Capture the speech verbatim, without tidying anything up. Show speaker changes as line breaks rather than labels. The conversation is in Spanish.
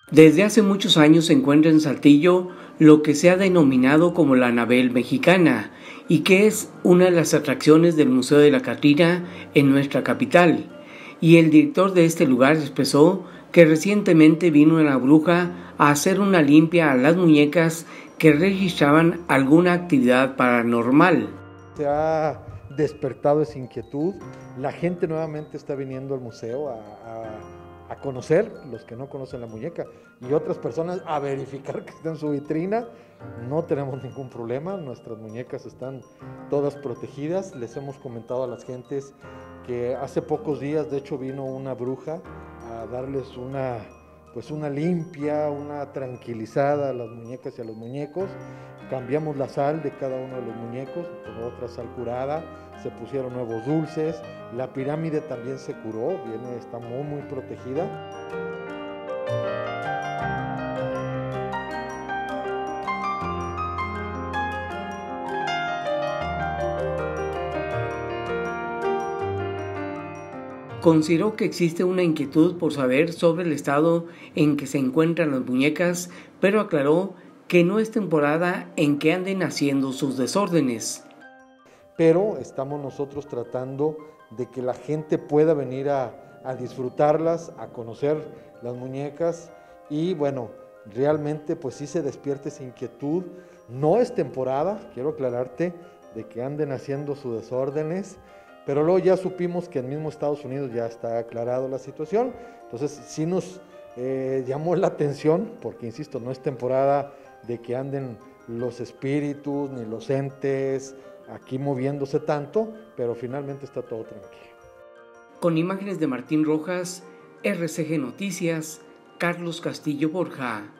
Desde hace muchos años se encuentra en Saltillo lo que se ha denominado como la Anabel mexicana y que es una de las atracciones del Museo de la Catrina en nuestra capital. Y el director de este lugar expresó que recientemente vino una bruja a hacer una limpia a las muñecas que registraban alguna actividad paranormal.
Se ha despertado esa inquietud, la gente nuevamente está viniendo al museo a, a, a conocer, los que no conocen la muñeca, y otras personas a verificar que está en su vitrina. No tenemos ningún problema, nuestras muñecas están todas protegidas. Les hemos comentado a las gentes que hace pocos días, de hecho, vino una bruja a darles una, pues una limpia, una tranquilizada a las muñecas y a los muñecos. Cambiamos la sal de cada uno de los muñecos por otra sal curada, se pusieron nuevos dulces, la pirámide también se curó, viene, está muy muy protegida.
Consideró que existe una inquietud por saber sobre el estado en que se encuentran las muñecas, pero aclaró que no es temporada en que anden haciendo sus desórdenes.
Pero estamos nosotros tratando de que la gente pueda venir a, a disfrutarlas, a conocer las muñecas y bueno, realmente pues sí se despierta esa inquietud. No es temporada, quiero aclararte, de que anden haciendo sus desórdenes, pero luego ya supimos que en mismo Estados Unidos ya está aclarado la situación, entonces sí nos eh, llamó la atención, porque insisto, no es temporada de que anden los espíritus ni los entes aquí moviéndose tanto, pero finalmente está todo tranquilo.
Con imágenes de Martín Rojas, R C G Noticias, Carlos Castillo Borja.